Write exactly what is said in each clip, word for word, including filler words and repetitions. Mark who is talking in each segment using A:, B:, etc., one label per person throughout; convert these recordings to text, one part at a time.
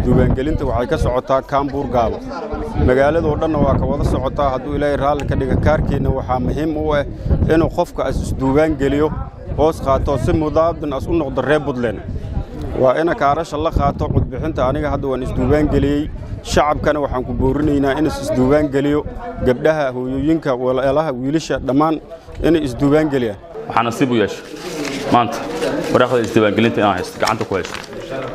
A: isdiiwaangelinta waxay ka socotaa Kaambuur Gaabo magaalada oo dhan waa ka wada socotaa hadduu Ilaahay raali ka dhiga kaarkeena waxaa muhiim u ah inuu qofka isdiiwaangeliyo hoos qaato si mudaabin as u noqdo reer Puntland waa ina kaarasha la qaato codbixinta aniga hadda waan isdiiwaangeliyay shacabkana waxaan ku boorinaynaa in isdiiwaangeliyo gabdhaha hooyooyinka walaalaha wiilasha dhamaan in isdiiwaangeliyaan
B: waxaan nasiib u yeeshay maanta waraaqda isdiiwaangelinta inaan haysto gacanta ku haysto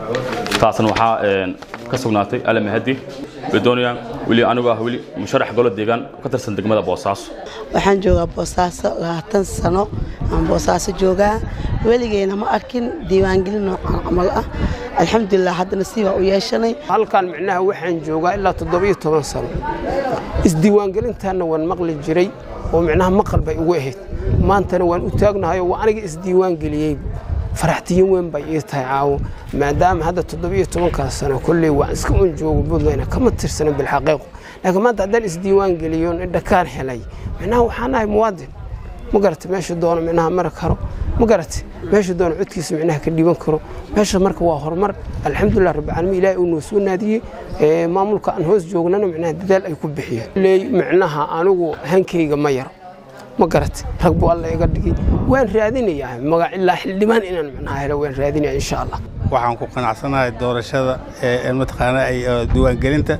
B: taasna waxaa ka sugnaatay Alle Mahdi بدونيا ولي أنا واه ولي مشرح قولة ديجان كتر صندوق ماذا بوساس
C: وحن جوجا بوساس هاتن سنة عن بوساس جوجا ولي جينا ما أكن ديوان قلنا عمله الحمد لله حد نصيبه وياشني
D: هل كان معناها وحن جوجا إلا تضبيه طبعا سنة الديوان قلنا تنا ونمقل الجري ومعناها مقل بيوهد ما أنت وان أتاجنا هاي وأنا الديوان قليل فرحتي وين بيتها عاو ما دام هذا تضبيه طبعا كسنة كل واسكون جوجا بدنا كم ترسنا بالحقيقة لكن ما تعدل إسديوان قليون إذا كان حلي معناه وحنا مواد مقرت ماشي دون منها مركرو مقرت ماشي دون عدك سمعناها كديوان كرو ماشي مرك واهر مر الحمد لله رب العالمين لا ونسون هذه ما ملك أنهوز جوجنا معناه دال يكون بحيه اللي معناها أنا هنكي جمير مقرت ركبوا الله يقدقي وين راديني يعني ما إلا حلمان إن معناها هلا وين راديني إن شاء الله
E: waxaan ku qanacsanahay doorashada ee mataqaana ay duwan gelinta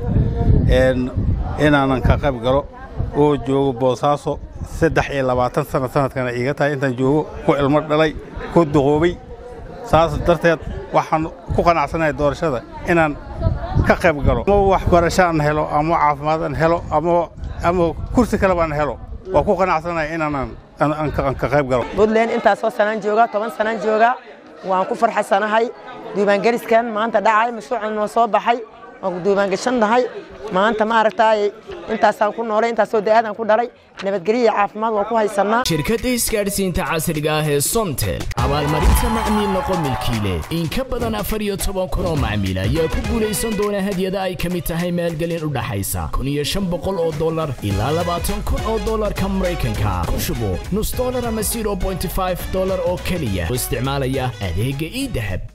E: een inaan ka qayb galo oo joogo Boosaaso saddex iyo labaatan sano sanadkan iga tahay intaan joogo ku ilmo dhalay ku duqoobay saas darteed waxaan ku qanacsanahay doorashada inaan ka qayb galo oo wax barasho aan helo ama caafimaad aan helo ama ama kursi kale baan helo waa ku qanacsanahay inaan aan ka qayb galo
F: Puntland inta soo sanad jooga toban sanad jooga waan ku farxasanahay diiwaan gariskan maanta dhacay mashruucan noo soo baxay oo diiwaan gashanahay maanta ma aragtay intaasaan ku noolay intaas oo daadan ku dhalay nabadgeliyo caafimaad waa ku haysanaa
G: shirkadda isgaarsiinta casriga ah ee Somtel abaalmarinta macmiil noqo milkiile in ka badan afar iyo toban kun oo macmiil ayaa ku guuleysan doona hadiyada ay kamid tahay maalgelin u dhaxaysa kun iyo shan boqol oo dollar ilaa labaatan kun oo dollarka Mareykanka ku shubo nus dollar ama zero point five dollar oo kaliya oo isticmaalaya adeegga e-dahab